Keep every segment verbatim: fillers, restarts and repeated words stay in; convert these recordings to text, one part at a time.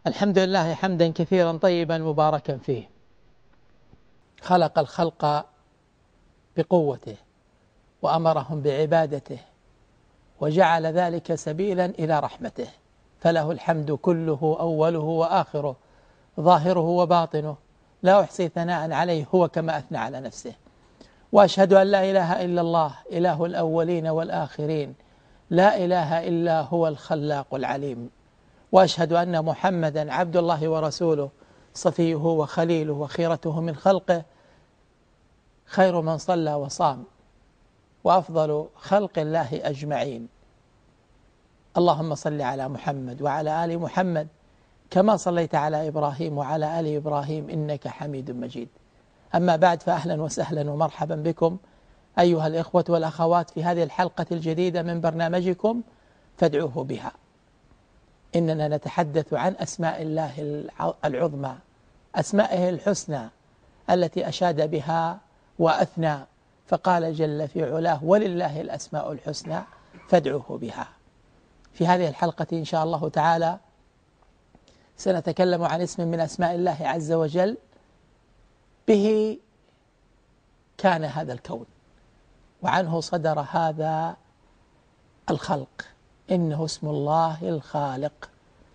الحمد لله حمدا كثيرا طيبا مباركا فيه. خلق الخلق بقوته وأمرهم بعبادته وجعل ذلك سبيلا إلى رحمته، فله الحمد كله أوله وآخره ظاهره وباطنه، لا أحصي ثناء عليه هو كما أثنى على نفسه. وأشهد أن لا إله إلا الله إله الأولين والآخرين، لا إله إلا هو الخلاق العليم. وأشهد أن محمدا عبد الله ورسوله صفيه وخليله وخيرته من خلقه، خير من صلى وصام وأفضل خلق الله أجمعين. اللهم صل على محمد وعلى آل محمد كما صليت على إبراهيم وعلى آل إبراهيم إنك حميد مجيد. أما بعد، فأهلا وسهلا ومرحبا بكم أيها الإخوة والأخوات في هذه الحلقة الجديدة من برنامجكم فادعوه بها. إننا نتحدث عن أسماء الله العظمى، أسمائه الحسنى التي أشاد بها وأثنى، فقال جل في علاه: ولله الأسماء الحسنى فادعوه بها. في هذه الحلقة إن شاء الله تعالى سنتكلم عن اسم من أسماء الله عز وجل به كان هذا الكون وعنه صدر هذا الخلق. إنه اسم الله الخالق،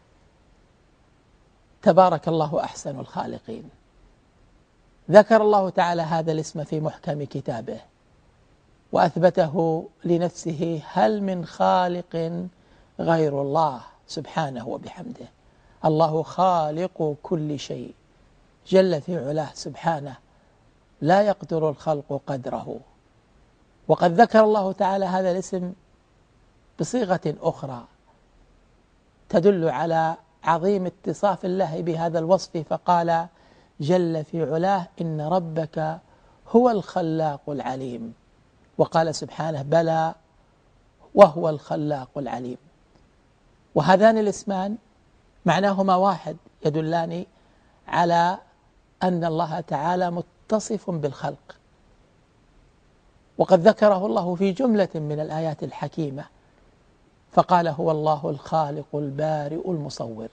تبارك الله أحسن الخالقين. ذكر الله تعالى هذا الاسم في محكم كتابه وأثبته لنفسه: هل من خالق غير الله سبحانه وبحمده. الله خالق كل شيء جل في علاه سبحانه، لا يقدر الخلق قدره. وقد ذكر الله تعالى هذا الاسم بصيغة أخرى تدل على عظيم اتصاف الله بهذا الوصف، فقال جل في علاه: إن ربك هو الخلاق العليم. وقال سبحانه: بلى وهو الخلاق العليم. وهذان الاسمان معناهما واحد، يدلان على أن الله تعالى متصف بالخلق. وقد ذكره الله في جملة من الآيات الحكيمة، فقال: هو الله الخالق البارئ المصور.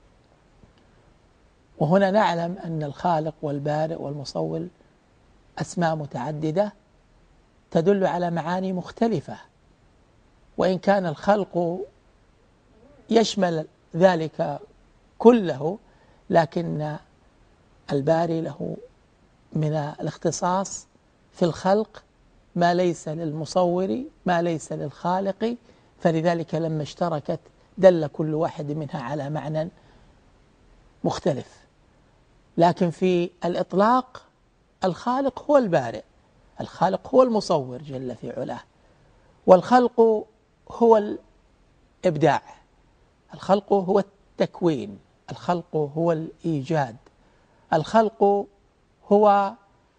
وهنا نعلم أن الخالق والبارئ والمصور أسماء متعددة تدل على معاني مختلفة، وإن كان الخلق يشمل ذلك كله، لكن الباري له من الاختصاص في الخلق ما ليس للمصور، ما ليس للخالق، فلذلك لما اشتركت دل كل واحد منها على معنى مختلف. لكن في الإطلاق الخالق هو البارئ، الخالق هو المصور جل في علاه، والخلق هو الإبداع، الخلق هو التكوين، الخلق هو الإيجاد، الخلق هو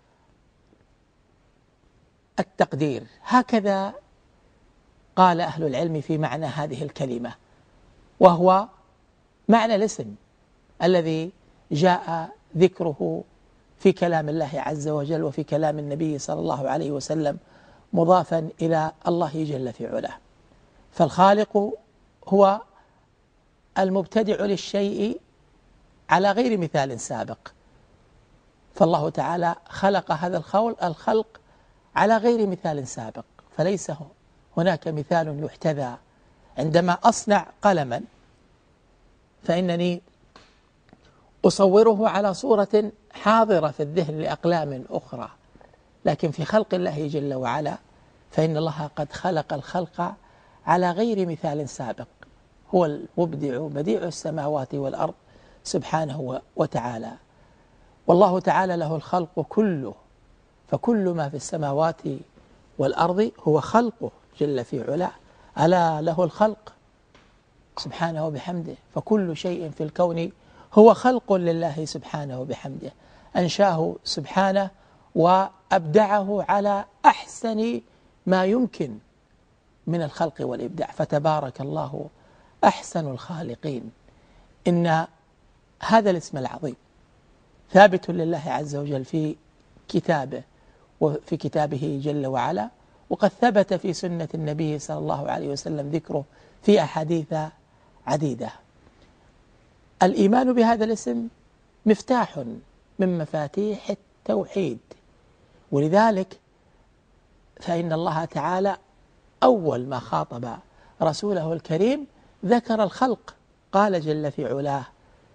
التقدير. هكذا قال أهل العلم في معنى هذه الكلمة، وهو معنى الاسم الذي جاء ذكره في كلام الله عز وجل وفي كلام النبي صلى الله عليه وسلم مضافا إلى الله جل في علاه. فالخالق هو المبتدع للشيء على غير مثال سابق، فالله تعالى خلق هذا الخلق على غير مثال سابق، فليس هناك مثال يحتذى. عندما أصنع قلما فإنني أصوره على صورة حاضرة في الذهن لأقلام أخرى، لكن في خلق الله جل وعلا فإن الله قد خلق الخلق على غير مثال سابق. هو المبدع بديع السماوات والأرض سبحانه وتعالى، والله تعالى له الخلق كله، فكل ما في السماوات والأرض هو خلقه جل في علاه. ألا له الخلق سبحانه وبحمده، فكل شيء في الكون هو خلق لله سبحانه وبحمده، أنشاه سبحانه وأبدعه على أحسن ما يمكن من الخلق والإبداع، فتبارك الله أحسن الخالقين. إن هذا الاسم العظيم ثابت لله عز وجل في كتابه وفي كتابه جل وعلا، وقد ثبت في سنة النبي صلى الله عليه وسلم ذكره في أحاديث عديدة. الإيمان بهذا الاسم مفتاح من مفاتيح التوحيد، ولذلك فإن الله تعالى أول ما خاطب رسوله الكريم ذكر الخلق، قال جل في علاه: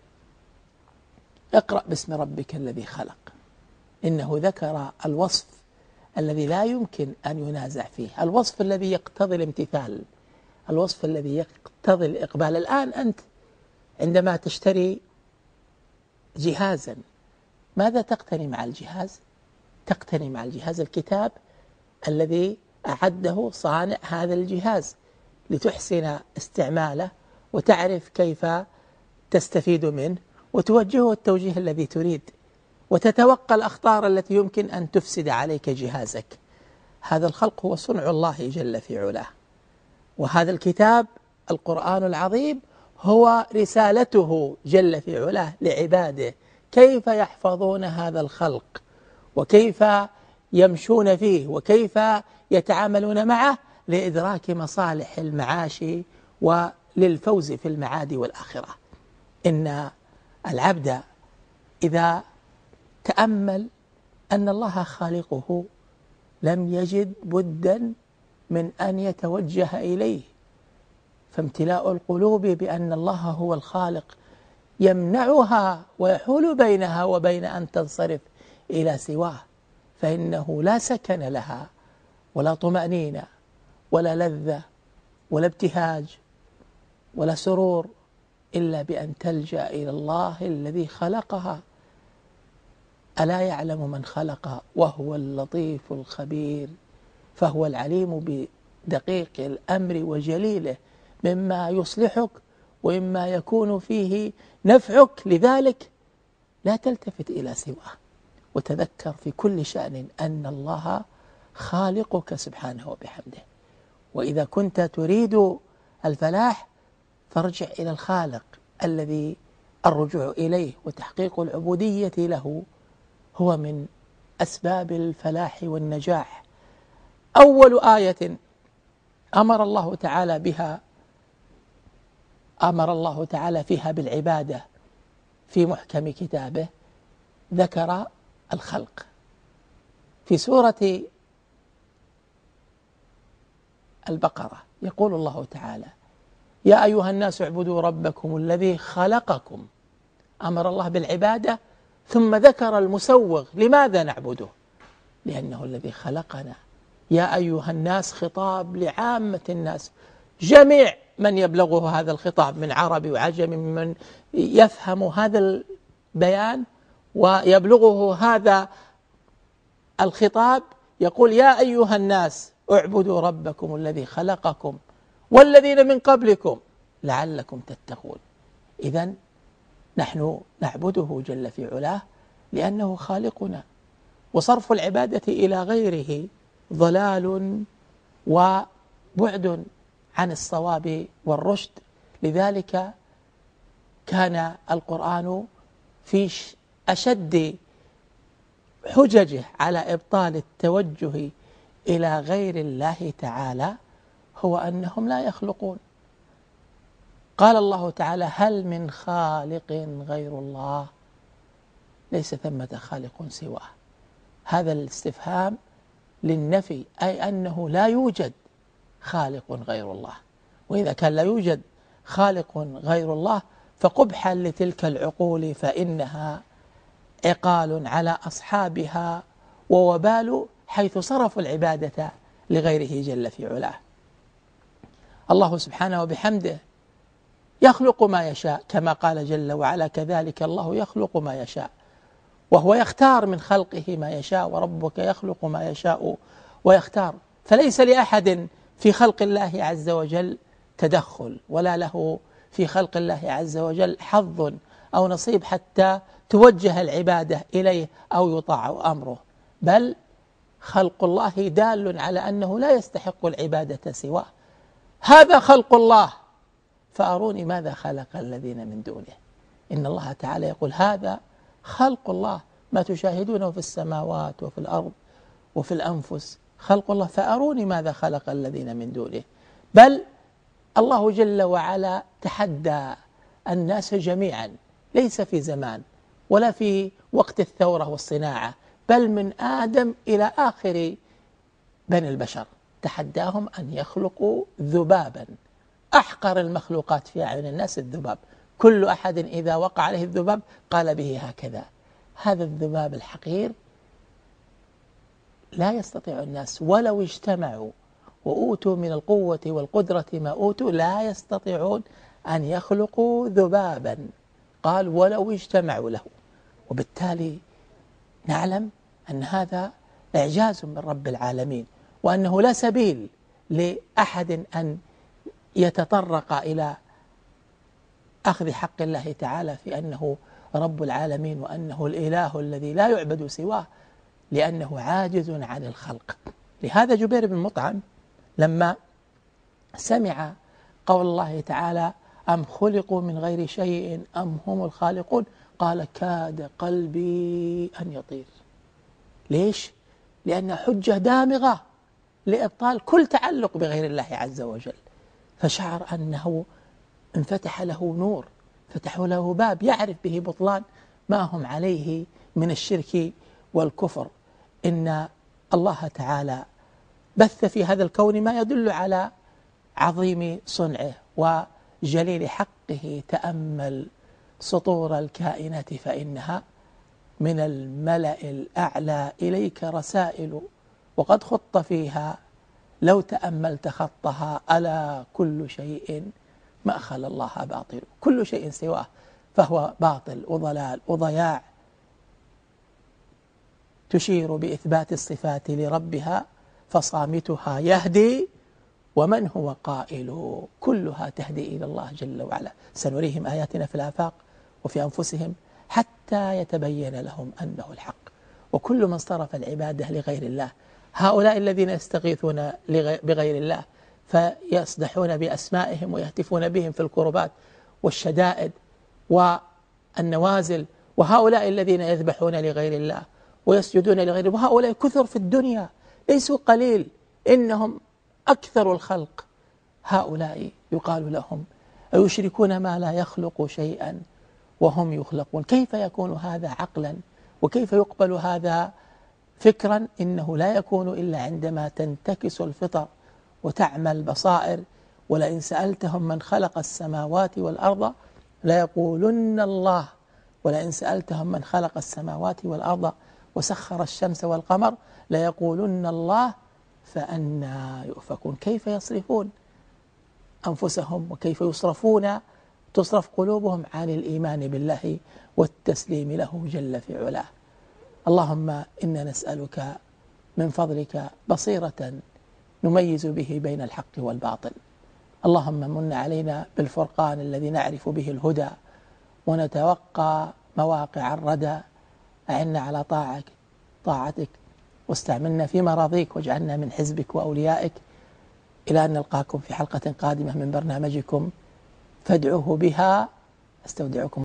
اقرأ باسم ربك الذي خلق. إنه ذكر الوصف الذي لا يمكن أن ينازع فيه، الوصف الذي يقتضي الامتثال، الوصف الذي يقتضي الإقبال. الآن أنت عندما تشتري جهازا ماذا تقتني مع الجهاز؟ تقتني مع الجهاز الكتاب الذي أعده صانع هذا الجهاز لتحسن استعماله وتعرف كيف تستفيد منه وتوجهه التوجيه الذي تريد، وتتوقع الأخطار التي يمكن أن تفسد عليك جهازك. هذا الخلق هو صنع الله جل في علاه، وهذا الكتاب القرآن العظيم هو رسالته جل في علاه لعباده، كيف يحفظون هذا الخلق وكيف يمشون فيه وكيف يتعاملون معه لإدراك مصالح المعاش وللفوز في المعاد والآخرة. إن العبد إذا تأمل أن الله خالقه لم يجد بدا من أن يتوجه إليه، فامتلاء القلوب بأن الله هو الخالق يمنعها ويحول بينها وبين أن تنصرف إلى سواه، فإنه لا سكن لها ولا طمأنينة ولا لذة ولا ابتهاج ولا سرور إلا بأن تلجأ إلى الله الذي خلقها. ألا يعلم من خلق وهو اللطيف الخبير، فهو العليم بدقيق الأمر وجليله مما يصلحك ومما يكون فيه نفعك. لذلك لا تلتفت إلى سواه، وتذكر في كل شأن أن الله خالقك سبحانه وبحمده. وإذا كنت تريد الفلاح فارجع إلى الخالق الذي الرجوع إليه وتحقيق العبودية له هو من أسباب الفلاح والنجاح. أول آية أمر الله تعالى بها أمر الله تعالى فيها بالعبادة في محكم كتابه ذكر الخلق. في سورة البقرة يقول الله تعالى: يا أيها الناس اعبدوا ربكم الذي خلقكم. أمر الله بالعبادة ثم ذكر المسوغ، لماذا نعبده؟ لأنه الذي خلقنا. يا أيها الناس خطاب لعامة الناس، جميع من يبلغه هذا الخطاب من عربي وعجم، من يفهم هذا البيان ويبلغه هذا الخطاب، يقول: يا أيها الناس اعبدوا ربكم الذي خلقكم والذين من قبلكم لعلكم تتقون. إذن نحن نعبده جل في علاه لأنه خالقنا، وصرف العبادة إلى غيره ضلال وبعد عن الصواب والرشد. لذلك كان القرآن في أشد حججه على إبطال التوجه إلى غير الله تعالى هو أنهم لا يخلقون. قال الله تعالى: هل من خالق غير الله؟ ليس ثمة خالق سواه. هذا الاستفهام للنفي، أي أنه لا يوجد خالق غير الله. وإذا كان لا يوجد خالق غير الله فقبحا لتلك العقول، فإنها عقال على أصحابها ووبال حيث صرفوا العبادة لغيره جل في علاه. الله سبحانه وبحمده يخلق ما يشاء كما قال جل وعلا: كذلك الله يخلق ما يشاء، وهو يختار من خلقه ما يشاء، وربك يخلق ما يشاء ويختار. فليس لأحد في خلق الله عز وجل تدخل، ولا له في خلق الله عز وجل حظ أو نصيب حتى توجه العبادة إليه أو يطاع أمره، بل خلق الله دال على أنه لا يستحق العبادة سواه. هذا خلق الله فأروني ماذا خلق الذين من دونه. إن الله تعالى يقول: هذا خلق الله، ما تشاهدونه في السماوات وفي الأرض وفي الأنفس خلق الله، فأروني ماذا خلق الذين من دونه. بل الله جل وعلا تحدى الناس جميعا ليس في زمان ولا في وقت الثورة والصناعة، بل من آدم إلى آخر بني البشر، تحداهم أن يخلقوا ذبابا، أحقر المخلوقات في أعين الناس الذباب، كل أحد إذا وقع عليه الذباب قال به هكذا. هذا الذباب الحقير لا يستطيع الناس ولو اجتمعوا وأوتوا من القوة والقدرة ما أوتوا لا يستطيعون أن يخلقوا ذبابا، قال ولو اجتمعوا له. وبالتالي نعلم أن هذا إعجاز من رب العالمين، وأنه لا سبيل لأحد أن يتطرق إلى أخذ حق الله تعالى في أنه رب العالمين وأنه الإله الذي لا يعبد سواه، لأنه عاجز عن الخلق. لهذا جبير بن مطعم لما سمع قول الله تعالى أم خلقوا من غير شيء أم هم الخالقون قال كاد قلبي أن يطير. ليش؟ لأن حجة دامغة لإبطال كل تعلق بغير الله عز وجل، فشعر أنه انفتح له نور، فتح له باب يعرف به بطلان ما هم عليه من الشرك والكفر. إن الله تعالى بث في هذا الكون ما يدل على عظيم صنعه وجليل حقه. تأمل سطور الكائنات فإنها من الملأ الأعلى إليك رسائل، وقد خط فيها لو تأملت خطها ألا كل شيء ما خلا الله باطل، كل شيء سواه فهو باطل وضلال وضياع. تشير بإثبات الصفات لربها فصامتها يهدي ومن هو قائل، كلها تهدي إلى الله جل وعلا. سنريهم آياتنا في الآفاق وفي أنفسهم حتى يتبين لهم أنه الحق. وكل من صرف العبادة لغير الله، هؤلاء الذين يستغيثون بغير الله فيصدحون بأسمائهم ويهتفون بهم في الكربات والشدائد والنوازل، وهؤلاء الذين يذبحون لغير الله ويسجدون لغير الله، وهؤلاء كثر في الدنيا ليسوا قليل، إنهم أكثر الخلق. هؤلاء يقال لهم أيشركون ما لا يخلق شيئا وهم يخلقون. كيف يكون هذا عقلا؟ وكيف يقبل هذا فكرا؟ إنه لا يكون إلا عندما تنتكس الفطر وتعمى البصائر. ولئن سألتهم من خلق السماوات والأرض ليقولن الله، ولئن سألتهم من خلق السماوات والأرض وسخر الشمس والقمر ليقولن الله فأنى يؤفكون. كيف يصرفون أنفسهم وكيف يصرفون تصرف قلوبهم عن الإيمان بالله والتسليم له جل في علاه. اللهم إنا نسألك من فضلك بصيرة نميز به بين الحق والباطل. اللهم من علينا بالفرقان الذي نعرف به الهدى ونتوقى مواقع الردى. أعنا على طاعتك طاعتك واستعملنا في مراضيك واجعلنا من حزبك وأوليائك. إلى أن نلقاكم في حلقة قادمة من برنامجكم فادعوه بها. أستودعكم